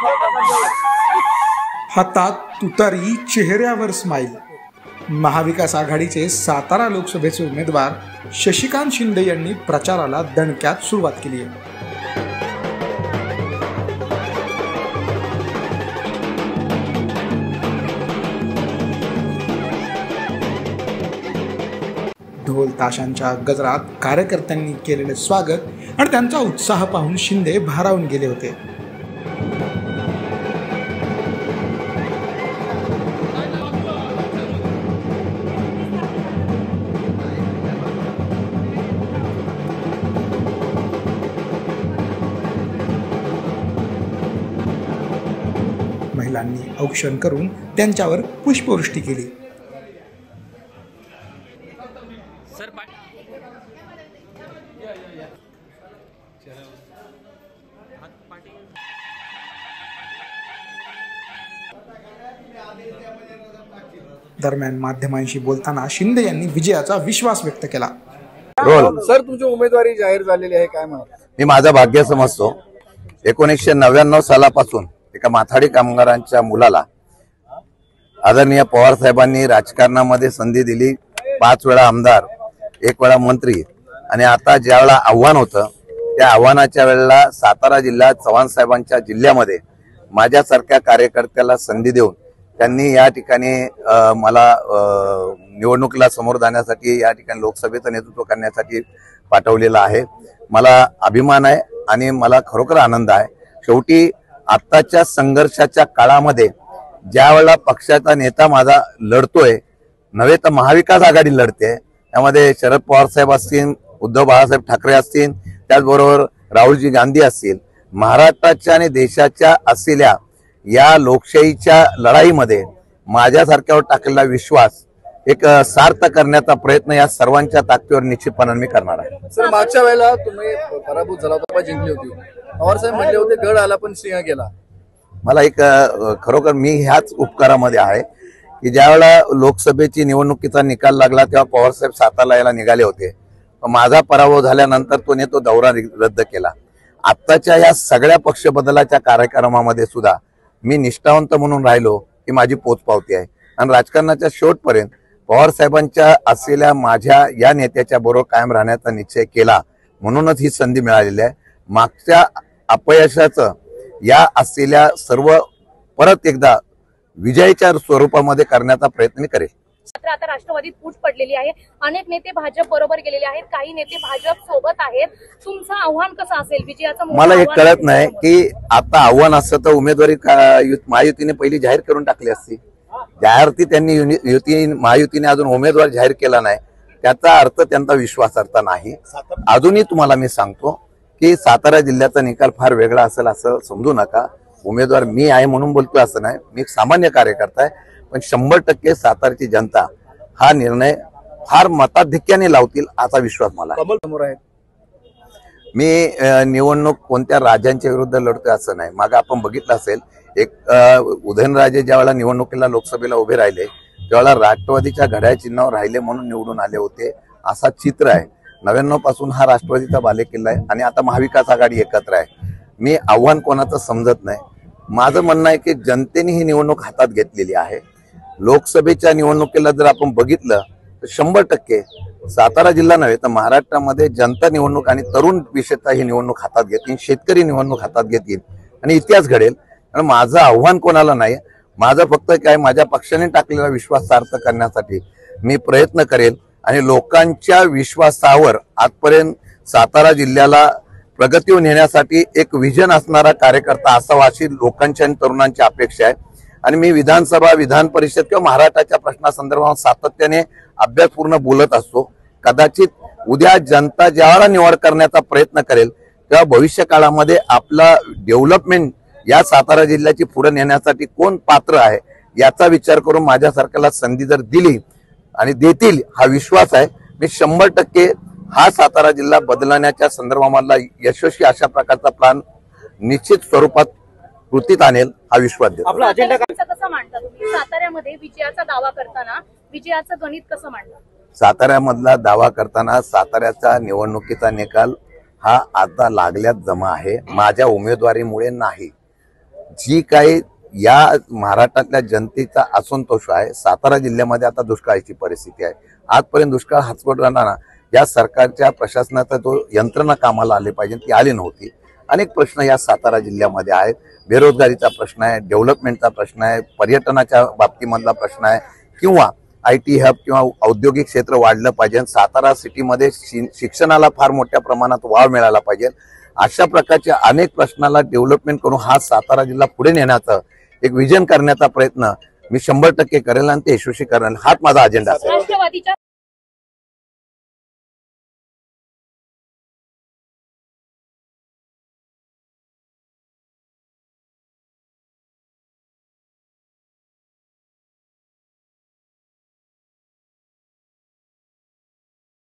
हातात तुतारी, चेहऱ्यावर स्माईल. महाविकास आघाडीचे सातारा लोकसभेचे उमेदवार शशिकांत शिंदे यांनी प्रचाराला दणक्यात सुरुवात केली आहे. ढोल ताशांच्या गजरात कार्यकर्त्यांनी केलेले स्वागत आणि त्यांचा उत्साह पाहून शिंदे भारावून गेले होते. महिलांनी औक्षण करून त्यांच्यावर पुष्पवृष्टी केली. दरम्यान माध्यमांशी बोलताना शिंदे यांनी विजयाचा विश्वास व्यक्त केला. सर, तुमची उमेदवारी जाहीर झालेली आहे, काय म्हणत? मी माझं भाग्य समजतो. 1999 सालापासून एका माथाडी कामगारांच्या मुलाला आदरणीय पवार साहेबांनी राजकारणामध्ये संधी दिली. 5 वेळा आमदार, 1 वेळा मंत्री, आणि आता ज्या वेळेला आव्हान होतं त्या आव्हानाच्या वेळेला सातारा जिल्ह्यात चव्हाण साहेबांच्या जिल्ह्यामध्ये माझ्यासारख्या कार्यकर्त्याला संधी देऊन त्यांनी या ठिकाणी मला निवडणुकीला समोर जाण्यासाठी, या ठिकाणी लोकसभेचं नेतृत्व करण्यासाठी पाठवलेलं आहे. मला अभिमान आहे आणि मला खरोखर आनंद आहे. शेवटी आत्ताच्या संघर्षाच्या काळामध्ये ज्या वेळेला पक्षाचा नेता माझा लढतोय, नव्हे तर महाविकास आघाडी लढते, त्यामध्ये शरद पवार साहेब असतील, उद्धव बाळासाहेब ठाकरे असतील, त्याचबरोबर राहुलजी गांधी असतील, महाराष्ट्राच्या आणि देशाच्या असलेल्या या लोकशाहीच्या लढाईमध्ये माझ्यासारख्यावर टाकलेला विश्वास एक सार्थ करण्याचा प्रयत्न या सर्वांच्या ताकदीवर निश्चितपणे मी करणार आहे. सर, मागच्या वेळेला तुम्ही पराभूत झाला होता, जिंकली होती. पवार साहेब म्हणले होते गड आला पण सिंह गेला. मला एक खरोखर मी ह्याच उपकारामध्ये आहे की ज्या वेळेला लोकसभेची निवडणुकीचा निकाल लागला तेव्हा पवार साहेब सातारला यायला निघाले होते. माझा पराभव झाल्यानंतर तो दौरा रद्द केला. आत्ताच्या या सगळ्या पक्ष बदलाच्या कार्यक्रमामध्ये सुद्धा मी निष्ठावंत म्हणून राहिलो ही माझी पोचपावती आहे. आणि राजकारणाच्या शेवटपर्यंत पवार साहेबांच्या असलेल्या माझ्या या नेत्याच्या बरोबर कायम राहण्याचा निश्चय केला, म्हणूनच ही संधी मिळालेली आहे. मागच्या अपयशाचं या असलेल्या सर्व परत एकदा विजयाच्या स्वरूपामध्ये करण्याचा प्रयत्न करेल. आता राष्ट्रवादीत फूट पडलेली आहे. अनेक नेते भाजप बरोबर गेलेले आहेत, काही नेते भाजप सोबत आहेत. तुमचं आव्हान कसं असेल विजयाचं? मला हे कळत नाही की आता आव्हान असतं तर उमेदवारी महायुतीने पहिली जाहीर करून टाकली असती. ज्याअर्थी त्यांनी महायुतीने अजून उमेदवार जाहीर केला नाही त्याचा अर्थ त्यांचा विश्वासार्थ नाही. अजूनही तुम्हाला मी सांगतो की सातारा जिल्ह्याचा निकाल फार वेगळा असेल असं समजू नका. उमेदवार मी आहे म्हणून बोलतोय असं नाही, मी एक सामान्य कार्यकर्ता आहे. पण 100% सातारची जनता हा निर्णय फार मताधिक्याने लावतील असा विश्वास मला आहे. मी निवडणूक कोणत्या राजांच्या विरुद्ध लढतोय असं नाही. मागे आपण बघितलं असेल एक उदयनराजे ज्या वेळेला निवडणुकीला लोकसभेला उभे राहिले त्यावेळेला राष्ट्रवादीच्या घड्याळ चिन्हावर राहिले म्हणून निवडून आले होते असा चित्र आहे. 99 पासून हा राष्ट्रवादीचा बालेकिल्ला आहे आणि आता महाविकास आघाडी एकत्र आहे. मी आव्हान कोणाचं समजत नाही. माझं म्हणणं आहे की जनतेने ही निवडणूक हातात घेतलेली आहे. लोकसभेच्या निवडणुकीला जर आपण बघितलं तर 100% सातारा जिल्हा नव्हे तर महाराष्ट्रामध्ये जनता निवडणूक आणि तरुण विशेषतः ही निवडणूक हातात घेतील, शेतकरी निवडणूक हातात घेतील आणि इतिहास घडेल. आणि माझं आव्हान कोणाला नाही, माझं फक्त काय माझ्या पक्षाने टाकलेला विश्वास सार्थ करण्यासाठी मी प्रयत्न करेल. आणि लोकांच्या विश्वासावर आजपर्यंत सातारा जिल्ह्याला प्रगतीवर नेण्यासाठी एक विजन असणारा कार्यकर्ता असावा अशी लोकांच्या आणि तरुणांची अपेक्षा आहे. आणि मी विधानसभा, विधान परिषद किंवा महाराष्ट्राच्या प्रश्नासंदर्भात सातत्याने अभ्यासपूर्ण बोलत असतो. कदाचित उद्या जनता ज्यावेळेला निवड करण्याचा प्रयत्न करेल तेव्हा भविष्य काळामध्ये आपला डेव्हलपमेंट या सातारा जिल्ह्याची पुढे नेण्यासाठी कोण पात्र आहे याचा विचार करून माझ्यासारख्याला संधी जर दिली आणि देतील हा विश्वास आहे. मी 100% हा सातारा जिल्हा बदलण्याच्या संदर्भामधला यशस्वी अशा प्रकारचा प्लॅन निश्चित स्वरूपात कृतीत आणेल हा विश्वास देतो. आपला अजेंडा कसं मांडता तुम्ही साताऱ्यामध्ये विजयाचा दावा करताना? विजयाचं गणित कसं मांडता? साताऱ्यामधला दावा करताना साताऱ्याचा निवडणुकीचा निकाल हा आता लागल्यात जमा आहे, माझ्या उमेदवारीमुळे नाही. जी काही या महाराष्ट्रातल्या जनतेचा असंतोष आहे, सातारा जिल्ह्यामध्ये आता दुष्काळाची परिस्थिती आहे. आजपर्यंत दुष्काळ हातोट राहताना या सरकारच्या प्रशासनाचा जो यंत्रणा कामाला आली पाहिजे ती आली नव्हती. अनेक प्रश्न या सातारा जिल्ह्यामध्ये आहेत. बेरोजगारीचा प्रश्न आहे, डेव्हलपमेंटचा प्रश्न आहे, पर्यटनाच्या बाबतीमधला प्रश्न आहे, किंवा IT हब किंवा औद्योगिक क्षेत्र वाढलं पाहिजे. सातारा सिटीमध्ये शिक्षणाला फार मोठ्या प्रमाणात वाव मिळाला पाहिजे. अशा प्रकारच्या अनेक प्रश्नाला डेव्हलपमेंट करून हा सातारा जिल्हा पुढे नेण्याचा एक विजन करण्याचा प्रयत्न मी 100% करेल आणि ते यशस्वी करेल. हाच माझा अजेंडा असेल. राष्ट्रवादीच्या